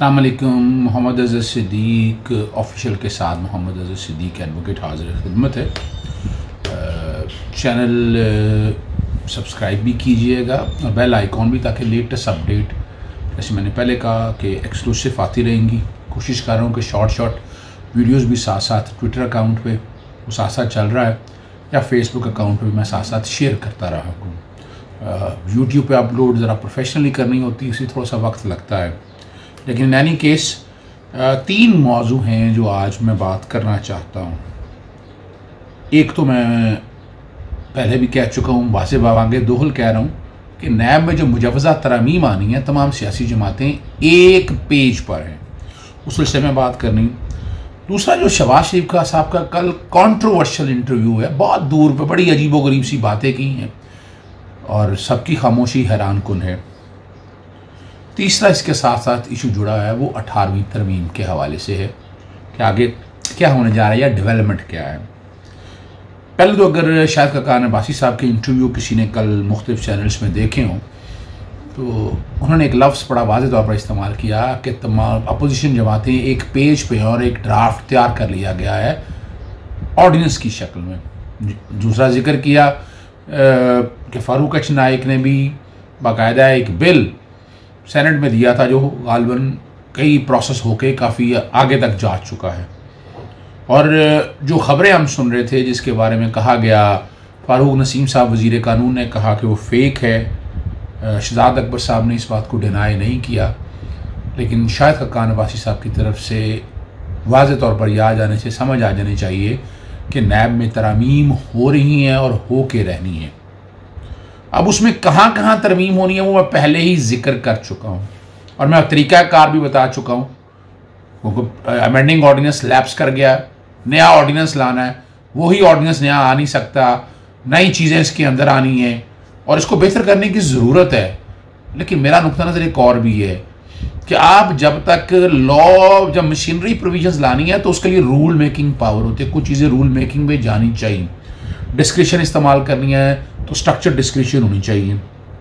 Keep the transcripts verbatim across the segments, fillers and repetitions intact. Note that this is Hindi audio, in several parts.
अस्सलाम वालेकुम। मोहम्मद अज़हर सिद्दीक ऑफिशियल के साथ मोहम्मद अज़हर सिद्दीक एडवोकेट हाज़िर खिदमत है। चैनल सब्सक्राइब भी कीजिएगा और बेल आइकॉन भी, ताकि लेटेस्ट अपडेट, जैसे मैंने पहले कहा कि एक्सक्लूसिव आती रहेंगी। कोशिश कर रहा हूँ कि शॉर्ट शॉर्ट वीडियोस भी साथ साथ ट्विटर अकाउंट पे वो साथ साथ चल रहा है, या फेसबुक अकाउंट पे भी मैं साथ साथ शेयर करता रहा हूँ। यूट्यूब पे अपलोड ज़रा प्रोफेशनली करनी होती है, इसलिए थोड़ा सा वक्त लगता है। लेकिन इन एनी केस तीन मौजू हैं जो आज मैं बात करना चाहता हूँ। एक तो मैं पहले भी कह चुका हूँ, वासे बावांगे दोहल कह रहा हूँ कि नैब में जो मुजवज़ा तरमीम आनी है, तमाम सियासी जमातें एक पेज पर हैं, उस सिलसिले में बात करनी। दूसरा, जो शहबाज शरीफ का साहब का कल कंट्रोवर्शियल इंटरव्यू है, बहुत दूर पर बड़ी अजीबो गरीब सी बातें की हैं और सबकी खामोशी हैरान कुन है। तीसरा, इसके साथ साथ इशू जुड़ा है वो अठारहवीं तरमीम के हवाले से है कि आगे क्या होने जा रहा है या डेवलपमेंट क्या है। पहले तो अगर शायद ककान अब्बासी साहब के इंटरव्यू किसी ने कल मुख्तलिफ चैनल्स में देखे हों, तो उन्होंने एक लफ्ज़ बड़ा वाज़ेह तौर पर इस्तेमाल किया कि तमाम अपोजिशन जमातें एक पेज पे और एक ड्राफ्ट तैयार कर लिया गया है ऑर्डिनेंस की शक्ल में। दूसरा जिक्र किया कि फ़ारूक एच नाइक ने भी बाकायदा एक बिल सेनेट में दिया था जो गालबन कई प्रोसेस होके काफ़ी आगे तक जा चुका है। और जो ख़बरें हम सुन रहे थे जिसके बारे में कहा गया, फ़ारूक नसीम साहब वज़ीर कानून ने कहा कि वो फेक है, शहजाद अकबर साहब ने इस बात को डिनाई नहीं किया, लेकिन शायद ककान अब्बासी साहब की तरफ से वाज़ेह तौर पर यह आ जाने से समझ आ जानी चाहिए कि नैब में तरामीम हो रही हैं और हो के रहनी है। अब उसमें कहाँ कहाँ तरमीम होनी है वो मैं पहले ही जिक्र कर चुका हूँ और मैं तरीक़ाकार भी बता चुका हूँ। क्योंकि अमेंडिंग ऑर्डिनेंस लैप्स कर गया, नया ऑर्डिनेंस लाना है, वही ऑर्डिनेंस नया आ नहीं सकता, नई चीज़ें इसके अंदर आनी है और इसको बेहतर करने की ज़रूरत है। लेकिन मेरा नुक्ता नज़र एक और भी है कि आप जब तक लॉ, जब मशीनरी प्रोविजंस लानी है तो उसके लिए रूल मेकिंग पावर होती है, कुछ चीज़ें रूल मेकिंग में जानी चाहिए। डिस्क्रिशन इस्तेमाल करनी है तो स्ट्रक्चर डिस्क्रिशन होनी चाहिए।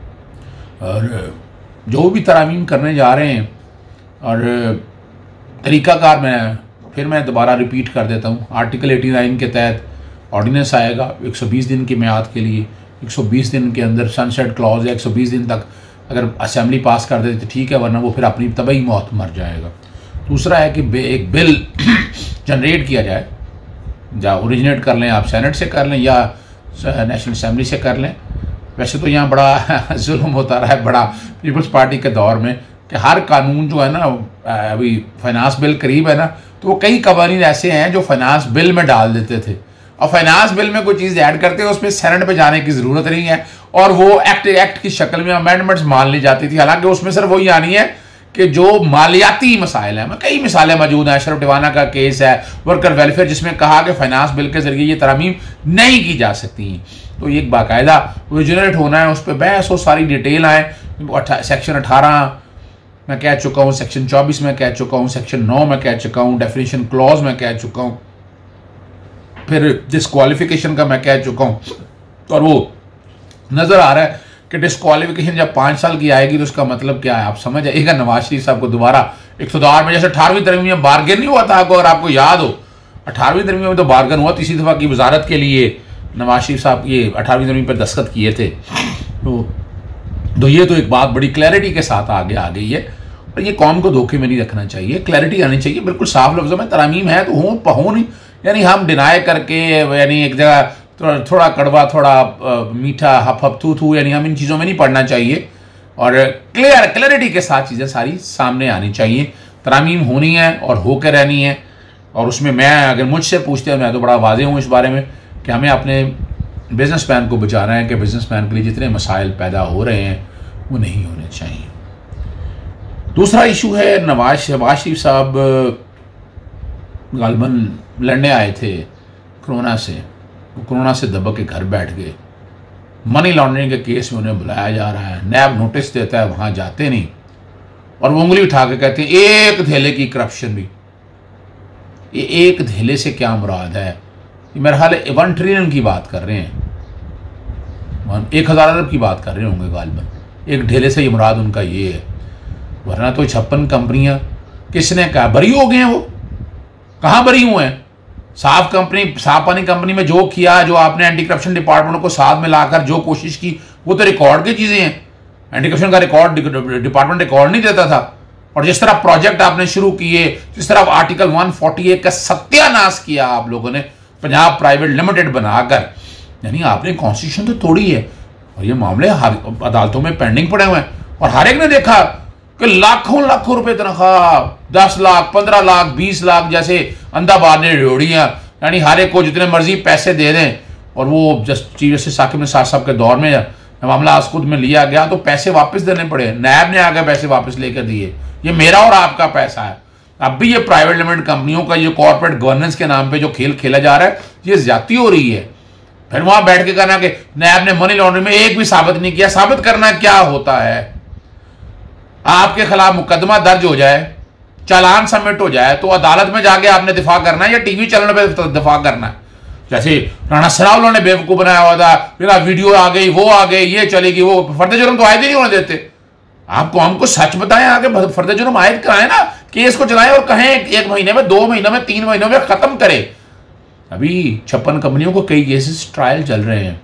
और जो भी तरामीम करने जा रहे हैं और तरीक़ाकार में फिर मैं दोबारा रिपीट कर देता हूँ, आर्टिकल नवासी के तहत ऑर्डिनेंस आएगा एक सौ बीस दिन की म्याद के लिए। एक सौ बीस दिन के अंदर सनसेट क्लॉज है, एक सौ बीस दिन तक अगर असेंबली पास कर देती तो ठीक है, वरना वो फिर अपनी तबाही मौत मर जाएगा। दूसरा है कि एक बिल जनरेट किया जाए, या ओरिजिनेट कर लें, आप सेनेट से कर लें या नेशनल असेंबली से कर लें। वैसे तो यहाँ बड़ा जुल्म होता रहा है बड़ा पीपल्स पार्टी के दौर में कि हर कानून जो है ना, अभी फाइनेंस बिल करीब है ना, तो वो कई कवानीन ऐसे हैं जो फाइनेंस बिल में डाल देते थे और फाइनेंस बिल में कोई चीज़ ऐड करते हैं, उसमें सेनेट पे जाने की ज़रूरत नहीं है और वो एक्ट एक्ट की शक्ल में अमेंडमेंट्स मान ली जाती थी। हालांकि उसमें सिर्फ वही आनी है कि जो मालियाती मसाइल हैं, कई मिसालें मौजूद हैं। अशरफ टिवाना का केस है, वर्कर वेलफेयर, जिसमें कहा कि फाइनेंस बिल के जरिए ये तरामीम नहीं की जा सकती हैं, तो ये एक बाकायदा ओरिजिनेट होना है, उस पर बहस हो, सारी डिटेल आए। सेक्शन अठारह मैं कह चुका हूँ, सेक्शन चौबीस में कह चुका हूँ, सेक्शन नौ में कह चुका हूँ, डेफिनेशन क्लॉज में कह चुका हूँ, फिर डिस्क्वालिफिकेशन का मैं कह चुका हूँ। और वो नज़र आ रहा है कि डिस्क्वालिफिकेशन जब पाँच साल की आएगी तो उसका मतलब क्या है, आप समझ आइएगा। नवाज शरीफ साहब को दोबारा एक सौ दो में जैसे अठारहवीं तरमीम में बारगेन नहीं हुआ था, आपको अगर आपको याद हो, अठारहवीं तरमीम में तो बारगेन हुआ, तीसरी दफ़ा की वजारत के लिए नवाज शरीफ साहब ये अठारहवीं तरमीम पर दस्तखत किए थे। तो तो ये तो एक बात बड़ी क्लैरिटी के साथ आगे आ गई है और ये कौम को धोखे में नहीं रखना चाहिए, क्लैरिटी आनी चाहिए। बिल्कुल साफ लफ्ज़ों में तरामीम है तो हो पहो नहीं, यानी हम डिनाई करके, यानी एक जगह थोड़ा थोड़ा कड़वा, थोड़ा आ, मीठा, हफ हफ थू थू, यानी हम इन चीज़ों में नहीं पढ़ना चाहिए और क्लियर क्लैरिटी के साथ चीज़ें सारी सामने आनी चाहिए। तरामीम होनी है और होकर रहनी है। और उसमें मैं, अगर मुझसे पूछते हैं, मैं तो बड़ा वाज़ेह हूँ इस बारे में कि हमें अपने बिजनेस मैन को बचाना है कि बिजनेस मैन के लिए जितने मसाइल पैदा हो रहे हैं वो नहीं होने चाहिए। दूसरा इशू है नवाज शहबाज शरीफ साहब गालबन लड़ने आए थे कोरोना से, वो कोरोना से दबा के घर बैठ गए। मनी लॉन्ड्रिंग के केस में उन्हें बुलाया जा रहा है, नैब नोटिस देता है, वहाँ जाते नहीं और वो उंगली उठा के कहते हैं एक धेले की करप्शन भी। ये एक धेले से क्या मुराद है? मेरा ख्याल है वन ट्रिलियन की बात कर रहे हैं, एक हज़ार अरब की बात कर रहे होंगे गालबन। एक ढेले से ये मुराद उनका ये है, वरना तो छप्पन कंपनियां किसने कहा? बरी हो गए हैं वो? कहाँ बरी हुए हैं? साफ कंपनी, साफ पानी कंपनी में जो किया, जो आपने एंटी करप्शन डिपार्टमेंट को साथ में लाकर जो कोशिश की, वो तो रिकॉर्ड की चीजें हैं। एंटी करप्शन का रिकॉर्ड डिपार्टमेंट रिकॉर्ड नहीं देता था। और जिस तरह प्रोजेक्ट आपने शुरू किए, जिस तरह आर्टिकल एक सौ अड़तालीस का सत्यानाश किया आप लोगों ने पंजाब प्राइवेट लिमिटेड बनाकर, यानी आपने कॉन्स्टिट्यूशन तो तोड़ी है। और ये मामले अदालतों में पेंडिंग पड़े हुए हैं। और हर एक ने देखा कि लाखों लाखों रुपए तनख्वाह, दस लाख, पंद्रह लाख, बीस लाख जैसे अंदाबाद ने रेवड़ियां, यानी हर एक को जितने मर्जी पैसे दे दें। और वो just chief justice Saqib Nisar साहब के दौर में मामला आस्कुद में लिया गया तो पैसे वापस देने पड़े। नैब ने आकर पैसे वापस लेकर दिए। ये मेरा और आपका पैसा है। अब भी ये प्राइवेट लिमिटेड कंपनियों का ये कॉर्पोरेट गवर्नेंस के नाम पे जो खेल खेला जा रहा है, ये ज्यादती हो रही है। फिर वहां बैठ के कहना कि नैब ने मनी लॉन्ड्रिंग में एक भी साबित नहीं किया। साबित करना क्या होता है? आपके खिलाफ मुकदमा दर्ज हो जाए, चालान सबमिट हो जाए, तो अदालत में जाके आपने दिफा करना है या टीवी चैनल पे दिफा करना है? जैसे राणा सरावला ने बेवकूफ बनाया हुआ था, मेरा वीडियो आ गई, वो आ गई, ये चलेगी, वो फर्द जुर्म तो आयद ही नहीं होने देते। आपको हमको सच बताएं, आगे फर्द जुर्म आयद कराएं ना, केस को चलाएं और कहें एक महीने में, दो महीनों में, तीन महीनों में खत्म करें। अभी छप्पन कंपनियों को कई केसेस ट्रायल चल रहे हैं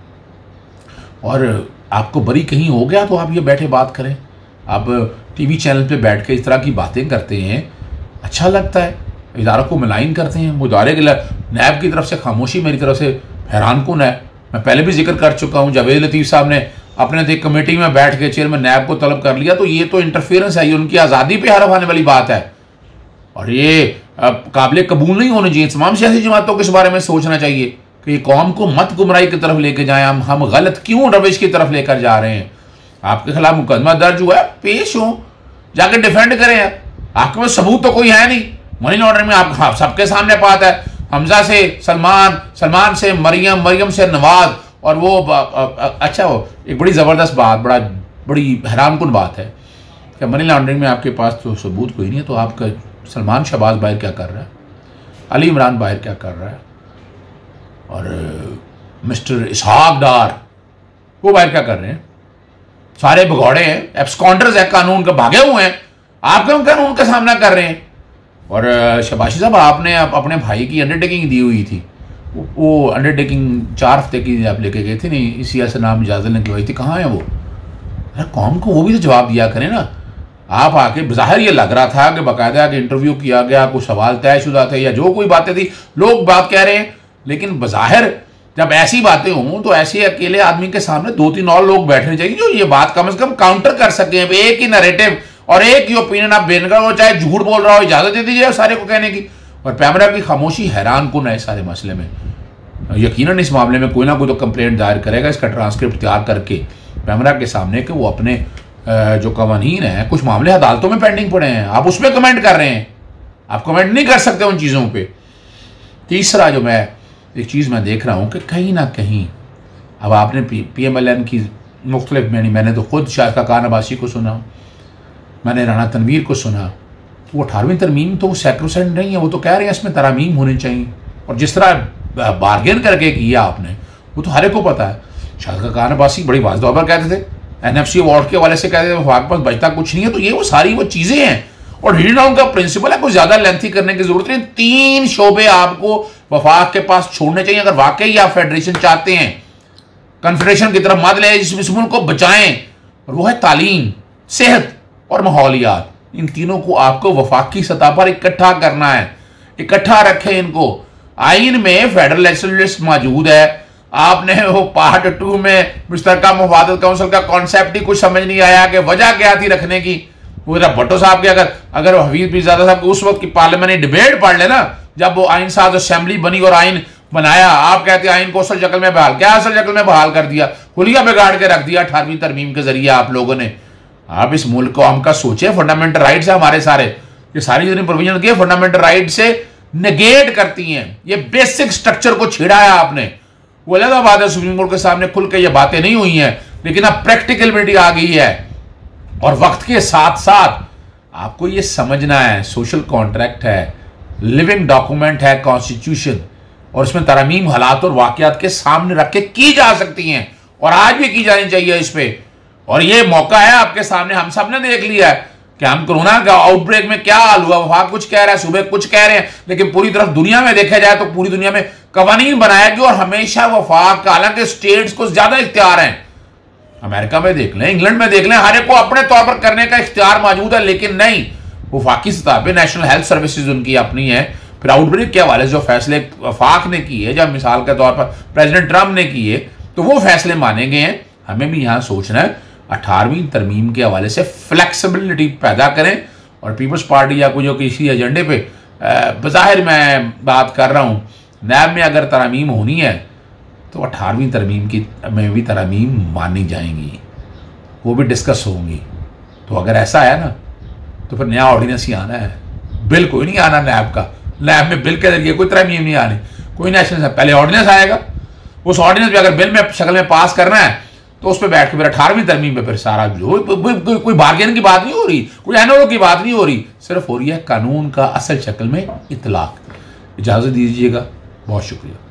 और आपको बरी कहीं हो गया तो आप ये बैठे बात करें। आप टीवी चैनल पे बैठ के इस तरह की बातें करते हैं, अच्छा लगता है, इदारों को मलाइन करते हैं। मुदारे के नैब की तरफ से खामोशी मेरी तरफ से हैरान कुन है। मैं पहले भी जिक्र कर चुका हूँ, जावेद लतीफ़ साहब ने अपने एक कमेटी में बैठ के चेयरमैन नैब को तलब कर लिया, तो ये तो इंटरफेरेंस है, ये उनकी आज़ादी पे हरफ आने वाली बात है और ये काबिल कबूल नहीं होनी चाहिए। तमाम सियासी जमातों को इस बारे में सोचना चाहिए कि ये कौम को मत गुमराही की तरफ लेके जाएं। हम हम गलत क्यों रविश की तरफ लेकर जा रहे हैं? आपके खिलाफ मुकदमा दर्ज हुआ है, पेश हो, जाकर डिफेंड करें। आपके पास सबूत तो कोई है नहीं। मनी लॉन्ड्रिंग में आप सबके सामने बात है, हमजा से सलमान, सलमान से मरियम, मरियम से नवाज। और वो अच्छा वो एक बड़ी ज़बरदस्त बात, बड़ा बड़ी हैरानकुन बात है कि मनी लॉन्ड्रिंग में आपके पास तो सबूत कोई नहीं है, तो आपका सलमान शहबाज बाहर क्या कर रहा है, अली इमरान बाहर क्या कर रहा है, और मिस्टर इसहाक डार वो बाहर क्या कर रहे हैं? सारे भगौड़े हैं, एब्सकॉन्डर्स है, कानून के भागे हुए हैं। आप क्यों कानून का सामना कर रहे हैं? और शबाशी साहब, आपने आप अपने भाई की अंडरटेकिंग दी हुई थी, वो अंडरटेकिंग चार हफ्ते की आप लेके गए थे, नहीं इसी से नाम इजाज़त निकलवाई थी, कहाँ है वो? अरे कौम को वो भी तो जवाब दिया करें ना। आप आके बाहर ये लग रहा था कि बाकायदा कि इंटरव्यू किया गया, कुछ सवाल तयशुदा थे या जो कोई बातें थी, लोग बात कह रहे हैं, लेकिन बाहर जब ऐसी बातें हों तो ऐसे अकेले आदमी के सामने दो तीन और लोग बैठने चाहिए जो ये बात कम से कम काउंटर कर सके। एक ही नैरेटिव और एक ही ओपिनियन आप बेनकर हो, चाहे झूठ बोल रहा हो, इजाजत दे दीजिए सारे को कहने की। और पैमरा की खामोशी हैरान कुन है सारे मसले में। यकीनन इस मामले में कोई ना कोई तो कंप्लेंट दायर करेगा, इसका ट्रांसक्रिप्ट तैयार करके पैमरा के सामने कि वो अपने जो कवानीन है, कुछ मामले अदालतों में पेंडिंग पड़े हैं, आप उसमें कमेंट कर रहे हैं, आप कमेंट नहीं कर सकते उन चीज़ों पर। तीसरा जो मैं एक चीज़ मैं देख रहा हूँ कि कहीं ना कहीं अब आपने P P M L N की मुख्तलिफ, मैंने मैंने तो खुद शाह खान अब्बासी को सुना, मैंने राना तनवीर को सुना, वो अठारहवीं तरमीम तो सैक्रोसेंट नहीं है, वो तो कह रहे हैं इसमें तरमीम होनी चाहिए। और जिस तरह बार्गेन करके किया आपने, वो तो हर एक को पता है। शाह खान अब्बासी बड़ी वाज़ तौर पर कहते थे, एन एफ सी अवार्ड के वाले से कहते थे वफाक पास बचता कुछ नहीं है। तो ये वो सारी वो चीज़ें हैं और हील डाउन का प्रिंसिपल है, कोई ज़्यादा लेंथी करने की जरूरत नहीं। तीन शोबे आपको वफाक के पास छोड़ने चाहिए अगर वाकई आप फेडरेशन चाहते हैं, कन्फेडरेशन की तरफ मत ले जिस मुल्क को बचाएं, और वो है तालीम, सेहत और माहौलियात। इन तीनों को आपको वफाकी सतह पर इकट्ठा करना है, इकट्ठा रखें इनको। आइन में फेडरल लेजिस्लेटिव मौजूद है, आपने वो पार्ट टू में मुश्तरका मुफादत काउंसिल का कॉन्सेप्ट ही कुछ समझ नहीं आया कि वजह क्या थी रखने की। वो भट्टो साहब के अगर अगर हफीज पीरजादा साहब को उस वक्त की पार्लियामेंट डिबेट पढ़ लेना, जब वो आइन साज असेंबली बनी और आइन बनाया, आप कहते हैं आइन को असल शक्ल में बहाल, क्या असल शक्ल में बहाल कर दिया, हुलिया बिगाड़ के रख दिया अठारहवीं तरमीम के जरिए आप लोगों ने। आप इस मुल्क को हमका सोचे, फंडामेंटल राइट्स है हमारे सारे, ये सारी जितनी प्रोविजन की फंडामेंटल राइट से नेगेट करती हैं। ये बेसिक स्ट्रक्चर को छेड़ा है आपने। वो अलग बात है, सुप्रीम कोर्ट के सामने खुल के ये बातें नहीं हुई हैं, लेकिन अब प्रैक्टिकलिटी आ गई है। और वक्त के साथ साथ आपको ये समझना है, सोशल कॉन्ट्रैक्ट है, लिविंग डॉक्यूमेंट है कॉन्स्टिट्यूशन, और इसमें तरमीम हालात और वाकयात के सामने रख के की जा सकती हैं और आज भी की जानी चाहिए इस पे। और ये मौका है आपके सामने, हम सब ने देख लिया है कि हम कोरोना का आउटब्रेक में क्या हाल हुआ, वफाक कुछ कह रहा है, सुबह कुछ कह रहे हैं, लेकिन पूरी तरफ दुनिया में देखा जाए तो पूरी दुनिया में कवानीन बनाया गया और हमेशा वफाक का, हालांकि स्टेट्स को ज्यादा इख्तियार है। अमेरिका में देख लें, इंग्लैंड में देख लें, हर एक को अपने तौर पर करने का इख्तियार मौजूद है, लेकिन नहीं, वफाकी सतह पे नेशनल हेल्थ सर्विसेज उनकी अपनी है। फिर आउटब्रेक के हवाले से जो फैसले वफाक ने किए, जब मिसाल के तौर पर प्रेसिडेंट ट्रंप ने किए, तो वो फैसले माने गए हैं। हमें भी यहाँ सोचना है, अठारहवीं तरमीम के हवाले से फ्लेक्सिबिलिटी पैदा करें और पीपल्स पार्टी या कोई जो किसी एजेंडे पे बज़ाहिर मैं बात कर रहा हूँ, नैब में अगर तरमीम होनी है तो अठारहवीं तरमीम की में भी तरमीम मानी जाएंगी, वो भी डिस्कस होंगी। तो अगर ऐसा है ना तो फिर नया ऑर्डिनेंस ही आना है, बिल कोई नहीं आना नैब का। नैब में बिल के जरिए कोई तरमीम नहीं आनी, कोई नेशनल, पहले ऑर्डिनेंस आएगा, उस ऑर्डिनेंस पे अगर बिल में शक्ल में पास करना है तो उस पर बैठ के फिर अठारहवीं तरमीम पे फिर सारा जो कोई, कोई बार्गेन की बात नहीं हो रही, कोई एनओ की बात नहीं हो रही, सिर्फ हो रही है कानून का असल शक्ल में इतलाक। इजाज़त दीजिएगा, बहुत शुक्रिया।